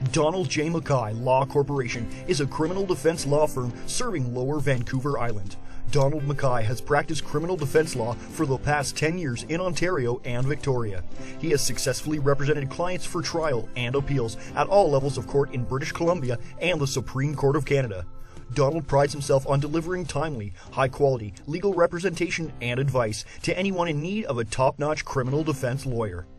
Donald J. McKay Law Corporation is a criminal defense law firm serving Lower Vancouver Island. Donald McKay has practiced criminal defense law for the past 10 years in Ontario and Victoria. He has successfully represented clients for trial and appeals at all levels of court in British Columbia and the Supreme Court of Canada. Donald prides himself on delivering timely, high-quality legal representation and advice to anyone in need of a top-notch criminal defense lawyer.